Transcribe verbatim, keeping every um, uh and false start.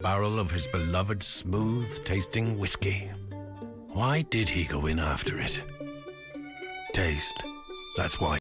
barrel of his beloved smooth-tasting whiskey. Why did he go in after it? Taste. That's why.